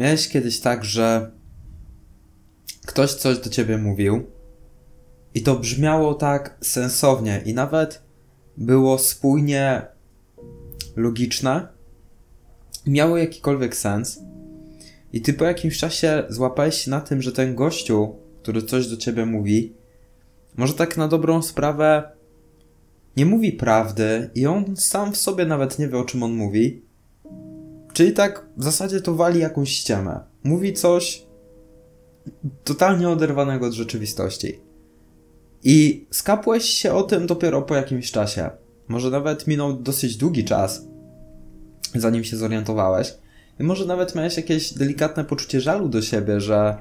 Miałeś kiedyś tak, że ktoś coś do ciebie mówił i to brzmiało tak sensownie i nawet było spójnie logiczne, miało jakikolwiek sens i ty po jakimś czasie złapałeś się na tym, że ten gościu, który coś do ciebie mówi, może tak na dobrą sprawę nie mówi prawdy i on sam w sobie nawet nie wie, o czym on mówi. Czyli tak w zasadzie to wali jakąś ściemę. Mówi coś totalnie oderwanego od rzeczywistości. I skapłeś się o tym dopiero po jakimś czasie. Może nawet minął dosyć długi czas, zanim się zorientowałeś. I może nawet miałeś jakieś delikatne poczucie żalu do siebie, że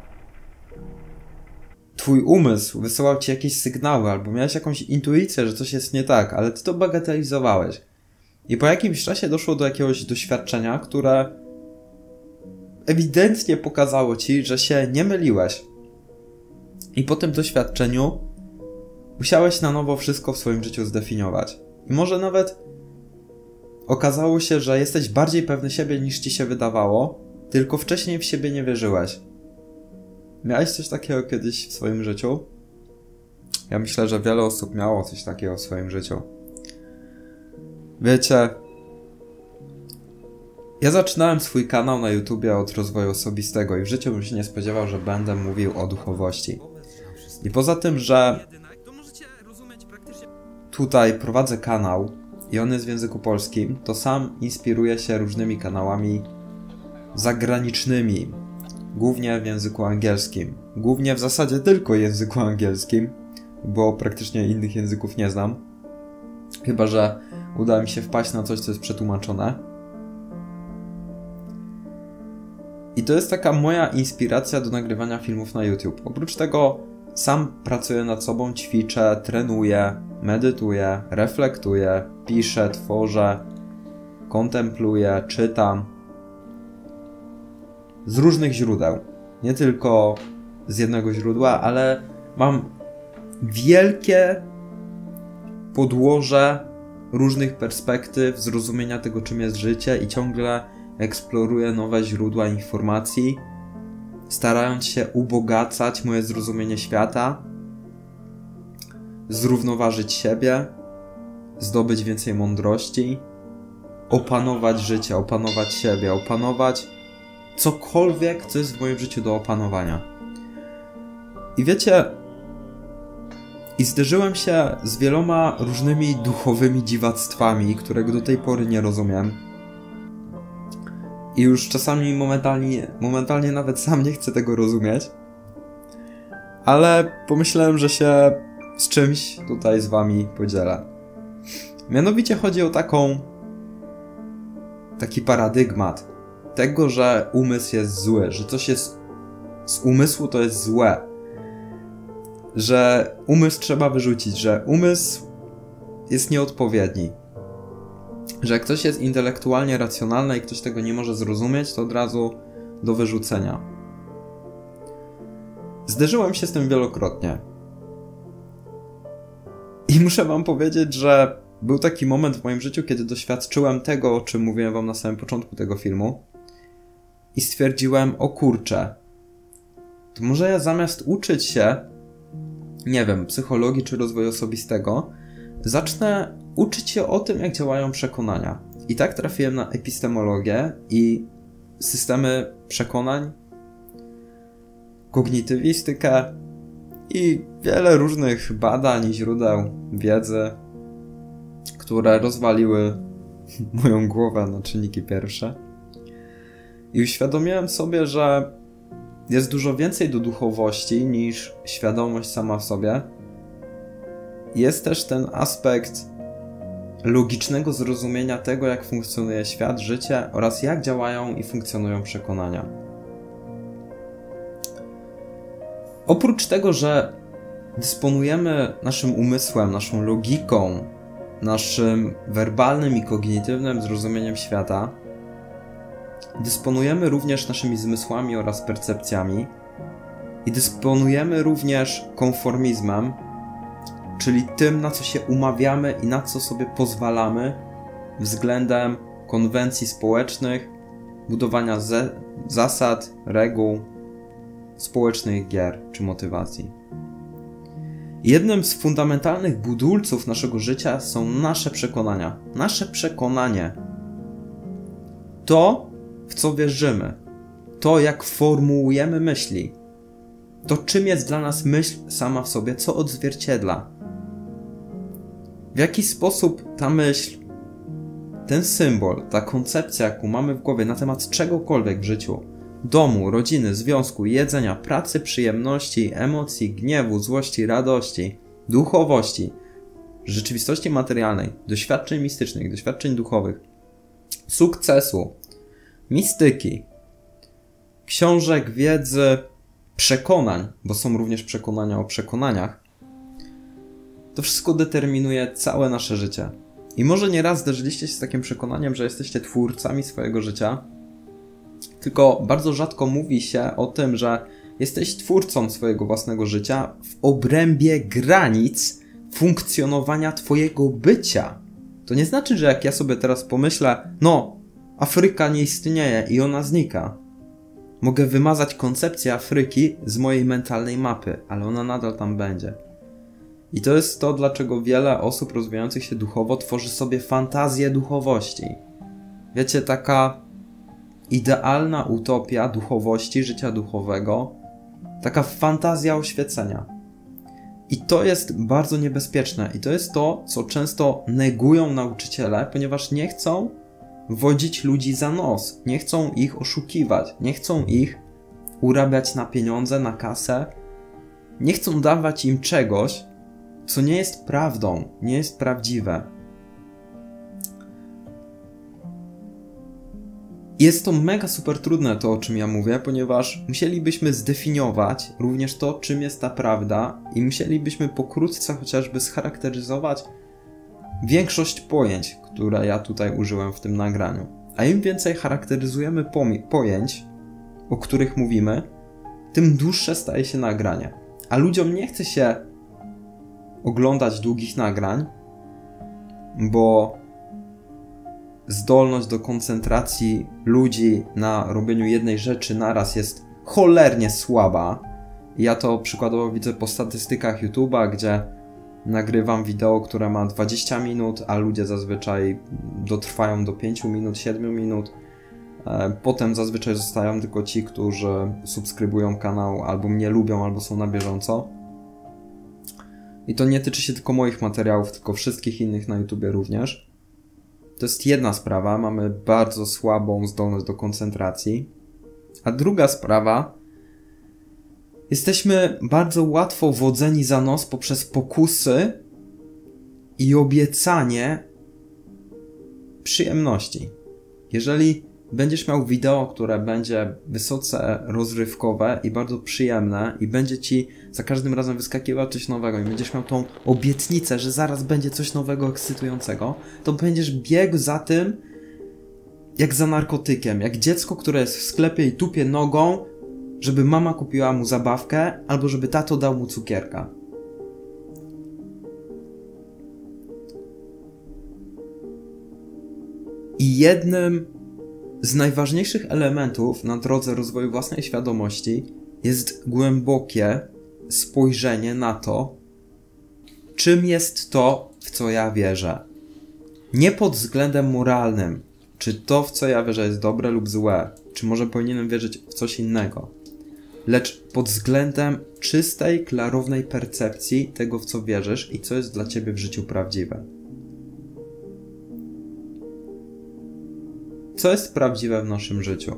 twój umysł wysyłał ci jakieś sygnały, albo miałeś jakąś intuicję, że coś jest nie tak, ale ty to bagatelizowałeś. I po jakimś czasie doszło do jakiegoś doświadczenia, które ewidentnie pokazało ci, że się nie myliłeś. I po tym doświadczeniu musiałeś na nowo wszystko w swoim życiu zdefiniować. I może nawet okazało się, że jesteś bardziej pewny siebie niż ci się wydawało, tylko wcześniej w siebie nie wierzyłeś. Miałeś coś takiego kiedyś w swoim życiu? Ja myślę, że wiele osób miało coś takiego w swoim życiu. Wiecie, ja zaczynałem swój kanał na YouTubie od rozwoju osobistego i w życiu bym się nie spodziewał, że będę mówił o duchowości. I poza tym, że tutaj prowadzę kanał i on jest w języku polskim, to sam inspiruję się różnymi kanałami zagranicznymi, głównie w języku angielskim. Głównie w zasadzie tylko języku angielskim, bo praktycznie innych języków nie znam. Chyba że uda mi się wpaść na coś, co jest przetłumaczone. I to jest taka moja inspiracja do nagrywania filmów na YouTube. Oprócz tego sam pracuję nad sobą, ćwiczę, trenuję, medytuję, reflektuję, piszę, tworzę, kontempluję, czytam. Z różnych źródeł. Nie tylko z jednego źródła, ale mam wielkie podłoże różnych perspektyw, zrozumienia tego, czym jest życie i ciągle eksploruję nowe źródła informacji, starając się ubogacać moje zrozumienie świata, zrównoważyć siebie, zdobyć więcej mądrości, opanować życie, opanować siebie, opanować cokolwiek, co jest w moim życiu do opanowania. I wiecie, i zderzyłem się z wieloma różnymi duchowymi dziwactwami, których do tej pory nie rozumiem. I już czasami momentalnie nawet sam nie chcę tego rozumieć. Ale pomyślałem, że się z czymś tutaj z wami podzielę. Mianowicie chodzi o taki paradygmat tego, że umysł jest zły, że coś jest z umysłu to jest złe. Że umysł trzeba wyrzucić, że umysł jest nieodpowiedni. Że jak ktoś jest intelektualnie racjonalny i ktoś tego nie może zrozumieć, to od razu do wyrzucenia. Zderzyłem się z tym wielokrotnie. I muszę wam powiedzieć, że był taki moment w moim życiu, kiedy doświadczyłem tego, o czym mówiłem wam na samym początku tego filmu i stwierdziłem, o kurczę, to może ja zamiast uczyć się, nie wiem, psychologii czy rozwoju osobistego, zacznę uczyć się o tym, jak działają przekonania. I tak trafiłem na epistemologię i systemy przekonań, kognitywistykę i wiele różnych badań i źródeł wiedzy, które rozwaliły moją głowę na czynniki pierwsze. I uświadomiłem sobie, że jest dużo więcej do duchowości niż świadomość sama w sobie. Jest też ten aspekt logicznego zrozumienia tego, jak funkcjonuje świat, życie oraz jak działają i funkcjonują przekonania. Oprócz tego, że dysponujemy naszym umysłem, naszą logiką, naszym werbalnym i kognitywnym zrozumieniem świata, dysponujemy również naszymi zmysłami oraz percepcjami i dysponujemy również konformizmem, czyli tym, na co się umawiamy i na co sobie pozwalamy względem konwencji społecznych, budowania zasad, reguł, społecznych gier czy motywacji. Jednym z fundamentalnych budulców naszego życia są nasze przekonania. Nasze przekonanie. To, w co wierzymy. To, jak formułujemy myśli. To, czym jest dla nas myśl sama w sobie, co odzwierciedla. W jaki sposób ta myśl, ten symbol, ta koncepcja, jaką mamy w głowie na temat czegokolwiek w życiu, domu, rodziny, związku, jedzenia, pracy, przyjemności, emocji, gniewu, złości, radości, duchowości, rzeczywistości materialnej, doświadczeń mistycznych, doświadczeń duchowych, sukcesu, mistyki, książek, wiedzy, przekonań, bo są również przekonania o przekonaniach, to wszystko determinuje całe nasze życie. I może nieraz zderzyliście się z takim przekonaniem, że jesteście twórcami swojego życia, tylko bardzo rzadko mówi się o tym, że jesteś twórcą swojego własnego życia w obrębie granic funkcjonowania twojego bycia. To nie znaczy, że jak ja sobie teraz pomyślę, no, Afryka nie istnieje i ona znika. Mogę wymazać koncepcję Afryki z mojej mentalnej mapy, ale ona nadal tam będzie. I to jest to, dlaczego wiele osób rozwijających się duchowo tworzy sobie fantazję duchowości. Wiecie, taka idealna utopia duchowości, życia duchowego, taka fantazja oświecenia. I to jest bardzo niebezpieczne. I to jest to, co często negują nauczyciele, ponieważ nie chcą wodzić ludzi za nos. Nie chcą ich oszukiwać. Nie chcą ich urabiać na pieniądze, na kasę. Nie chcą dawać im czegoś, co nie jest prawdą, nie jest prawdziwe. Jest to mega super trudne to, o czym ja mówię, ponieważ musielibyśmy zdefiniować również to, czym jest ta prawda i musielibyśmy pokrótce chociażby scharakteryzować większość pojęć, które ja tutaj użyłem w tym nagraniu. A im więcej charakteryzujemy pojęć, o których mówimy, tym dłuższe staje się nagranie. A ludziom nie chce się oglądać długich nagrań, bo zdolność do koncentracji ludzi na robieniu jednej rzeczy naraz jest cholernie słaba. Ja to przykładowo widzę po statystykach YouTube'a, gdzie nagrywam wideo, które ma 20 minut, a ludzie zazwyczaj dotrwają do 5 minut, 7 minut. Potem zazwyczaj zostają tylko ci, którzy subskrybują kanał, albo mnie lubią, albo są na bieżąco. I to nie tyczy się tylko moich materiałów, tylko wszystkich innych na YouTubie również. To jest jedna sprawa, mamy bardzo słabą zdolność do koncentracji. A druga sprawa, jesteśmy bardzo łatwo wodzeni za nos poprzez pokusy i obiecanie przyjemności. Jeżeli będziesz miał wideo, które będzie wysoce rozrywkowe i bardzo przyjemne i będzie ci za każdym razem wyskakiwać coś nowego i będziesz miał tą obietnicę, że zaraz będzie coś nowego, ekscytującego, to będziesz biegł za tym jak za narkotykiem, jak dziecko, które jest w sklepie i tupie nogą, żeby mama kupiła mu zabawkę albo żeby tato dał mu cukierka. I jednym z najważniejszych elementów na drodze rozwoju własnej świadomości jest głębokie spojrzenie na to, czym jest to, w co ja wierzę. Nie pod względem moralnym, czy to, w co ja wierzę, jest dobre lub złe, czy może powinienem wierzyć w coś innego, lecz pod względem czystej, klarownej percepcji tego, w co wierzysz i co jest dla ciebie w życiu prawdziwe. Co jest prawdziwe w naszym życiu?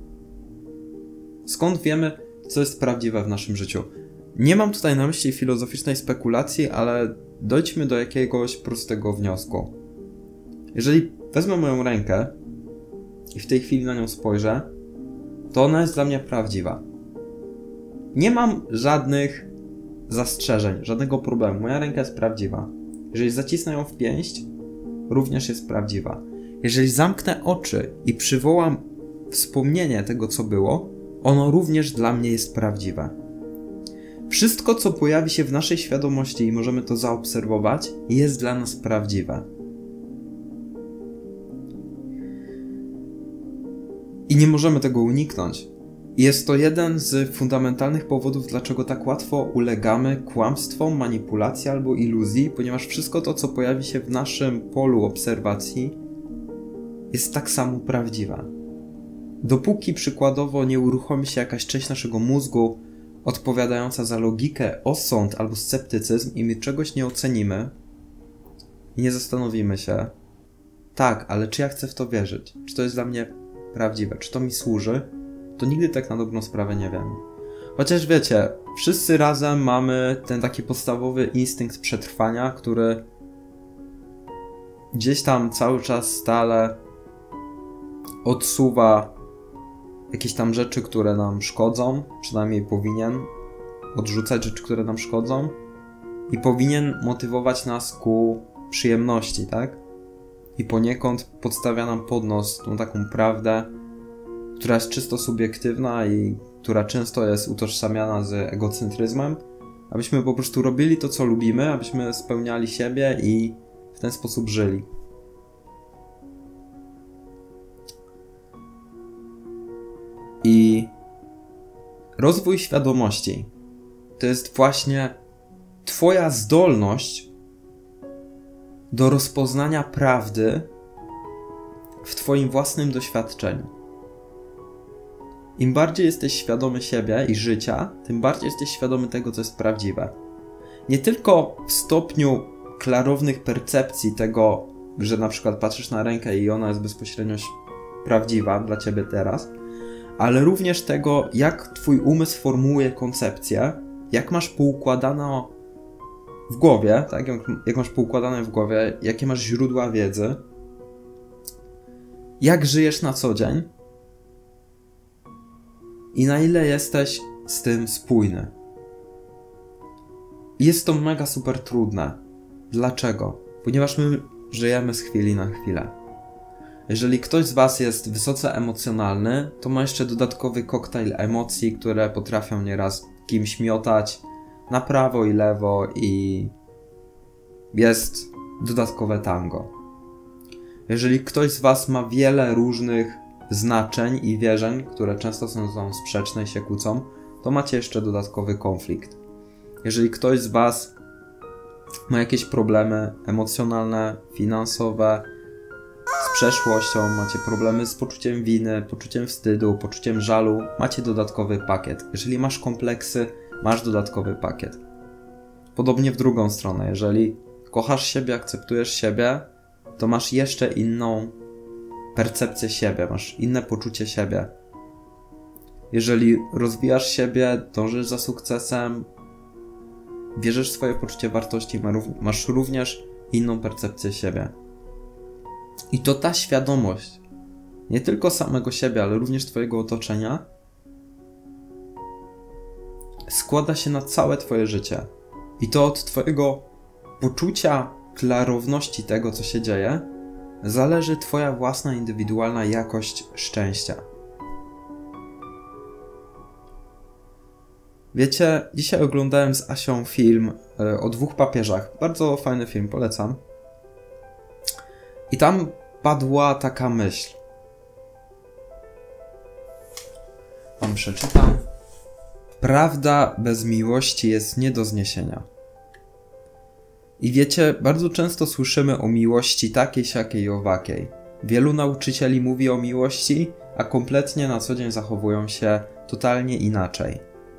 Skąd wiemy, co jest prawdziwe w naszym życiu? Nie mam tutaj na myśli filozoficznej spekulacji, ale dojdźmy do jakiegoś prostego wniosku. Jeżeli wezmę moją rękę i w tej chwili na nią spojrzę, to ona jest dla mnie prawdziwa. Nie mam żadnych zastrzeżeń, żadnego problemu. Moja ręka jest prawdziwa. Jeżeli zacisnę ją w pięść, również jest prawdziwa. Jeżeli zamknę oczy i przywołam wspomnienie tego, co było, ono również dla mnie jest prawdziwe. Wszystko, co pojawi się w naszej świadomości i możemy to zaobserwować, jest dla nas prawdziwe. I nie możemy tego uniknąć. I jest to jeden z fundamentalnych powodów, dlaczego tak łatwo ulegamy kłamstwom, manipulacji albo iluzji, ponieważ wszystko to, co pojawi się w naszym polu obserwacji, jest tak samo prawdziwe. Dopóki przykładowo nie uruchomi się jakaś część naszego mózgu odpowiadająca za logikę, osąd albo sceptycyzm i my czegoś nie ocenimy i nie zastanowimy się, tak, ale czy ja chcę w to wierzyć? Czy to jest dla mnie prawdziwe? Czy to mi służy? To nigdy tak na dobrą sprawę nie wiemy. Chociaż wiecie, wszyscy razem mamy ten taki podstawowy instynkt przetrwania, który gdzieś tam cały czas stale odsuwa jakieś tam rzeczy, które nam szkodzą, przynajmniej powinien odrzucać rzeczy, które nam szkodzą i powinien motywować nas ku przyjemności, tak? I poniekąd podstawia nam pod nos tą taką prawdę, która jest czysto subiektywna i która często jest utożsamiana z egocentryzmem, abyśmy po prostu robili to, co lubimy, abyśmy spełniali siebie i w ten sposób żyli. I rozwój świadomości to jest właśnie twoja zdolność do rozpoznania prawdy w twoim własnym doświadczeniu. Im bardziej jesteś świadomy siebie i życia, tym bardziej jesteś świadomy tego, co jest prawdziwe. Nie tylko w stopniu klarownych percepcji tego, że na przykład patrzysz na rękę i ona jest bezpośrednio prawdziwa dla ciebie teraz, ale również tego, jak twój umysł formułuje koncepcję, jak masz poukładane w głowie, tak? Jak masz poukładane w głowie, jakie masz źródła wiedzy, jak żyjesz na co dzień i na ile jesteś z tym spójny. Jest to mega super trudne. Dlaczego? Ponieważ my żyjemy z chwili na chwilę. Jeżeli ktoś z was jest wysoce emocjonalny, to ma jeszcze dodatkowy koktajl emocji, które potrafią nieraz kimś miotać na prawo i lewo i jest dodatkowe tango. Jeżeli ktoś z was ma wiele różnych znaczeń i wierzeń, które często są sprzeczne i się kłócą, to macie jeszcze dodatkowy konflikt. Jeżeli ktoś z was ma jakieś problemy emocjonalne, finansowe, z przeszłością, macie problemy z poczuciem winy, poczuciem wstydu, poczuciem żalu, macie dodatkowy pakiet. Jeżeli masz kompleksy, masz dodatkowy pakiet. Podobnie w drugą stronę, jeżeli kochasz siebie, akceptujesz siebie, to masz jeszcze inną percepcję siebie, masz inne poczucie siebie. Jeżeli rozwijasz siebie, dążysz za sukcesem, wierzysz w swoje poczucie wartości, masz również inną percepcję siebie. I to ta świadomość, nie tylko samego siebie, ale również twojego otoczenia, składa się na całe twoje życie. I to od twojego poczucia klarowności tego, co się dzieje, zależy twoja własna, indywidualna jakość szczęścia. Wiecie, dzisiaj oglądałem z Asią film o 2 papieżach. Bardzo fajny film, polecam. I tam padła taka myśl. Wam przeczytam. Prawda bez miłości jest nie do zniesienia. I wiecie, bardzo często słyszymy o miłości takiej, siakiej i owakiej. Wielu nauczycieli mówi o miłości, a kompletnie na co dzień zachowują się totalnie inaczej.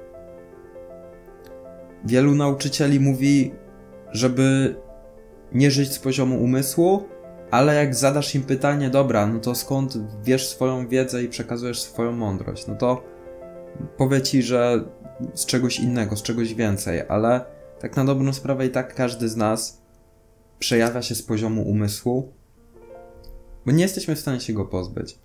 Wielu nauczycieli mówi, żeby nie żyć z poziomu umysłu, ale jak zadasz im pytanie, dobra, no to skąd wiesz swoją wiedzę i przekazujesz swoją mądrość? No to powie ci, że z czegoś innego, z czegoś więcej, ale tak na dobrą sprawę i tak każdy z nas przejawia się z poziomu umysłu, bo nie jesteśmy w stanie się go pozbyć.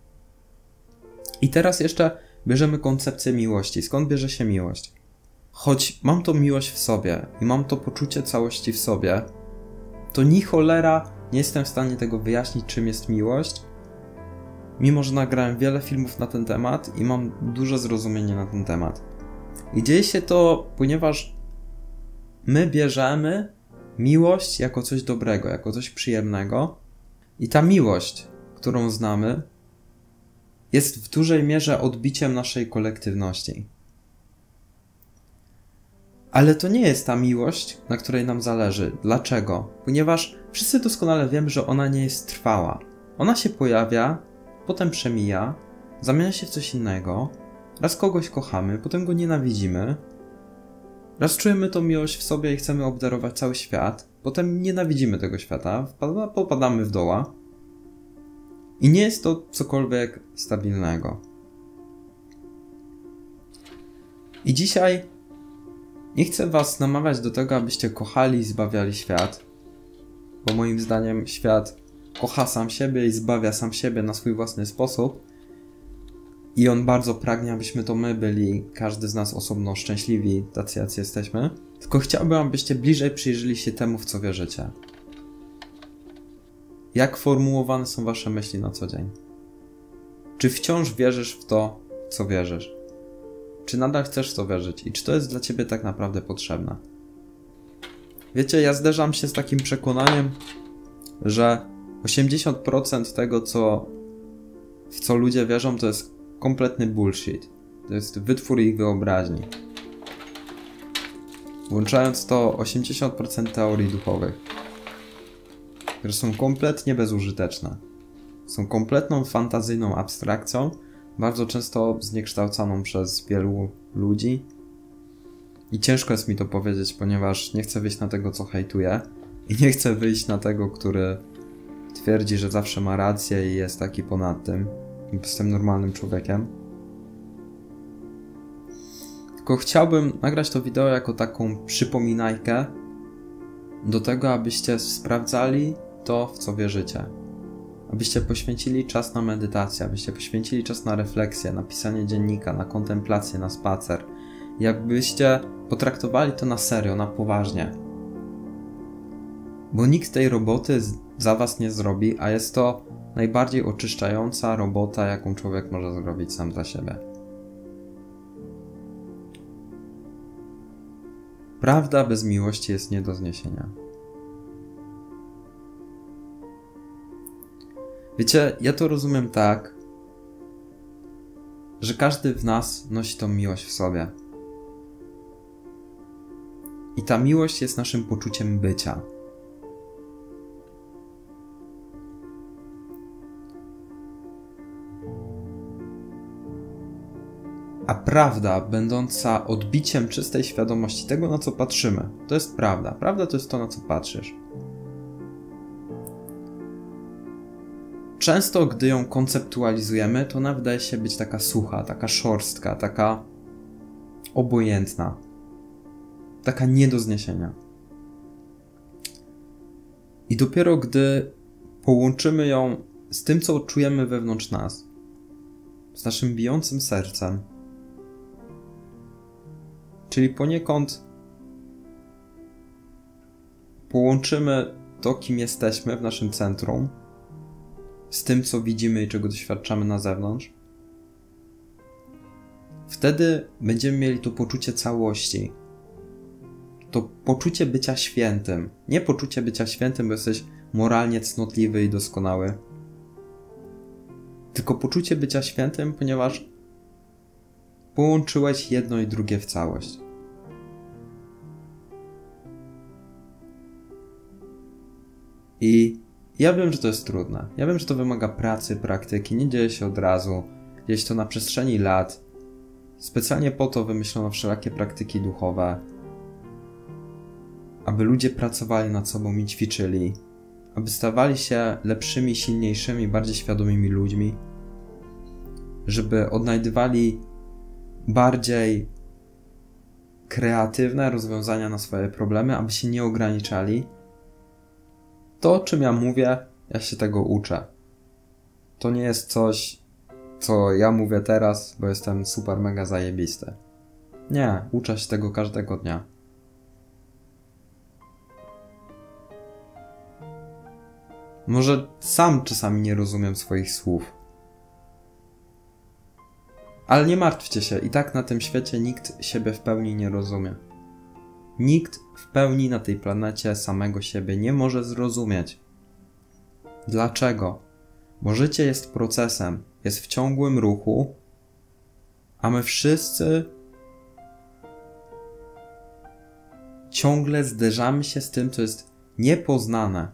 I teraz jeszcze bierzemy koncepcję miłości. Skąd bierze się miłość? Choć mam tą miłość w sobie i mam to poczucie całości w sobie, to ni cholera nie jestem w stanie tego wyjaśnić, czym jest miłość, mimo że nagrałem wiele filmów na ten temat i mam duże zrozumienie na ten temat. I dzieje się to, ponieważ my bierzemy miłość jako coś dobrego, jako coś przyjemnego i ta miłość, którą znamy, jest w dużej mierze odbiciem naszej kolektywności. Ale to nie jest ta miłość, na której nam zależy. Dlaczego? Ponieważ wszyscy doskonale wiemy, że ona nie jest trwała. Ona się pojawia, potem przemija, zamienia się w coś innego. Raz kogoś kochamy, potem go nienawidzimy. Raz czujemy tą miłość w sobie i chcemy obdarować cały świat, potem nienawidzimy tego świata, popadamy w doła. I nie jest to cokolwiek stabilnego. I dzisiaj nie chcę was namawiać do tego, abyście kochali i zbawiali świat, bo moim zdaniem świat kocha sam siebie i zbawia sam siebie na swój własny sposób i on bardzo pragnie, abyśmy to my byli, każdy z nas osobno szczęśliwi, tacy jacy jesteśmy. Tylko chciałbym, abyście bliżej przyjrzeli się temu, w co wierzycie. Jak formułowane są wasze myśli na co dzień? Czy wciąż wierzysz w to, w co wierzysz? Czy nadal chcesz w to wierzyć? I czy to jest dla ciebie tak naprawdę potrzebne? Wiecie, ja zderzam się z takim przekonaniem, że 80% tego, w co ludzie wierzą, to jest kompletny bullshit. To jest wytwór ich wyobraźni. Włączając to 80% teorii duchowych, które są kompletnie bezużyteczne. Są kompletną fantazyjną abstrakcją, bardzo często zniekształcaną przez wielu ludzi. I ciężko jest mi to powiedzieć, ponieważ nie chcę wyjść na tego, co hejtuje. I nie chcę wyjść na tego, który twierdzi, że zawsze ma rację i jest taki ponad tym. Jestem normalnym człowiekiem. Tylko chciałbym nagrać to wideo jako taką przypominajkę do tego, abyście sprawdzali to, w co wierzycie. Abyście poświęcili czas na medytację, abyście poświęcili czas na refleksję, na pisanie dziennika, na kontemplację, na spacer. I abyście potraktowali to na serio, na poważnie. Bo nikt tej roboty za was nie zrobi, a jest to najbardziej oczyszczająca robota, jaką człowiek może zrobić sam dla siebie. Prawda bez miłości jest nie do zniesienia. Wiecie, ja to rozumiem tak, że każdy w nas nosi tą miłość w sobie. I ta miłość jest naszym poczuciem bycia. A prawda, będąca odbiciem czystej świadomości tego, na co patrzymy, to jest prawda. Prawda to jest to, na co patrzysz. Często, gdy ją konceptualizujemy, to ona wydaje się być taka sucha, taka szorstka, taka obojętna, taka nie do zniesienia. I dopiero gdy połączymy ją z tym, co czujemy wewnątrz nas, z naszym bijącym sercem, czyli poniekąd połączymy to, kim jesteśmy w naszym centrum, z tym, co widzimy i czego doświadczamy na zewnątrz, wtedy będziemy mieli to poczucie całości. To poczucie bycia świętym. Nie poczucie bycia świętym, bo jesteś moralnie cnotliwy i doskonały. Tylko poczucie bycia świętym, ponieważ połączyłeś jedno i drugie w całość. I ja wiem, że to jest trudne. Ja wiem, że to wymaga pracy, praktyki. Nie dzieje się od razu. Dzieje się to na przestrzeni lat. Specjalnie po to wymyślono wszelakie praktyki duchowe. Aby ludzie pracowali nad sobą i ćwiczyli. Aby stawali się lepszymi, silniejszymi, bardziej świadomymi ludźmi. Żeby odnajdywali bardziej kreatywne rozwiązania na swoje problemy, aby się nie ograniczali. To, o czym ja mówię, ja się tego uczę. To nie jest coś, co ja mówię teraz, bo jestem super mega zajebisty. Nie, uczę się tego każdego dnia. Może sam czasami nie rozumiem swoich słów. Ale nie martwcie się, i tak na tym świecie nikt siebie w pełni nie rozumie. Nikt w pełni na tej planecie samego siebie nie może zrozumieć. Dlaczego? Bo życie jest procesem. jest w ciągłym ruchu, a my wszyscy ciągle zderzamy się z tym, co jest niepoznane.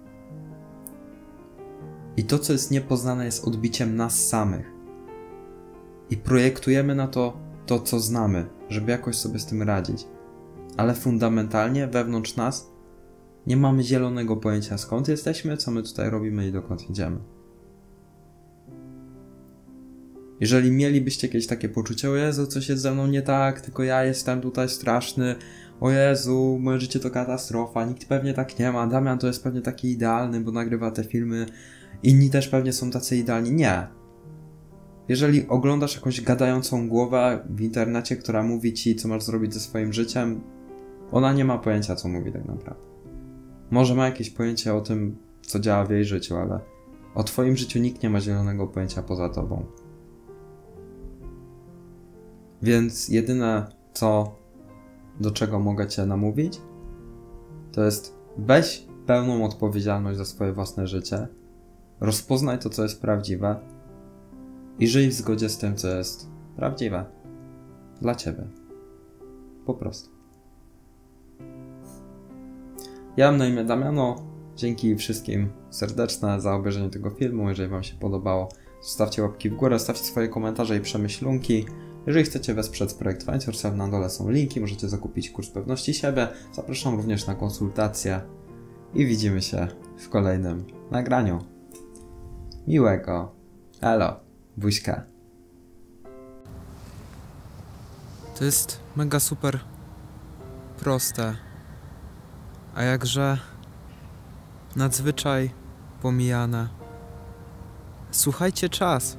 I to, co jest niepoznane, jest odbiciem nas samych. I projektujemy na to, co znamy, żeby jakoś sobie z tym radzić. Ale fundamentalnie wewnątrz nas nie mamy zielonego pojęcia, skąd jesteśmy, co my tutaj robimy i dokąd idziemy. Jeżeli mielibyście jakieś takie poczucie, o Jezu, coś jest ze mną nie tak, tylko ja jestem tutaj straszny, o Jezu, moje życie to katastrofa, nikt pewnie tak nie ma, Damian to jest pewnie taki idealny, bo nagrywa te filmy, inni też pewnie są tacy idealni. Nie. Jeżeli oglądasz jakąś gadającą głowę w internecie, która mówi ci, co masz zrobić ze swoim życiem, ona nie ma pojęcia, co mówi tak naprawdę. Może ma jakieś pojęcie o tym, co działa w jej życiu, ale o twoim życiu nikt nie ma zielonego pojęcia poza tobą. Więc jedyne, do czego mogę cię namówić, to jest weź pełną odpowiedzialność za swoje własne życie, rozpoznaj to, co jest prawdziwe i żyj w zgodzie z tym, co jest prawdziwe dla ciebie. Po prostu. Ja mam na imię Damiano. Dzięki wszystkim serdeczne za obejrzenie tego filmu. Jeżeli wam się podobało, zostawcie łapki w górę, stawcie swoje komentarze i przemyślunki. Jeżeli chcecie wesprzeć projekt Fine, na dole są linki, możecie zakupić kurs pewności siebie. Zapraszam również na konsultacje i widzimy się w kolejnym nagraniu. Miłego. Elo. Buźka. To jest mega super proste, a jakże nadzwyczaj pomijane. Słuchajcie czas.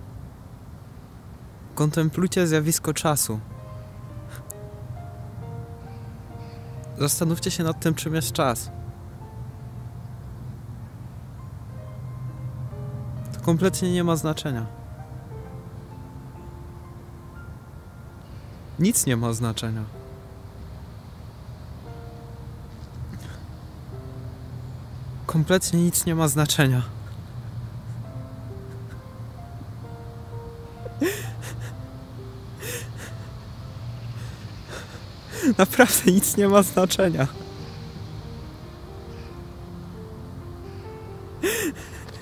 Kontemplujcie zjawisko czasu. Zastanówcie się nad tym, czym jest czas. To kompletnie nie ma znaczenia. Nic nie ma znaczenia. Kompletnie nic nie ma znaczenia. Naprawdę nic nie ma znaczenia.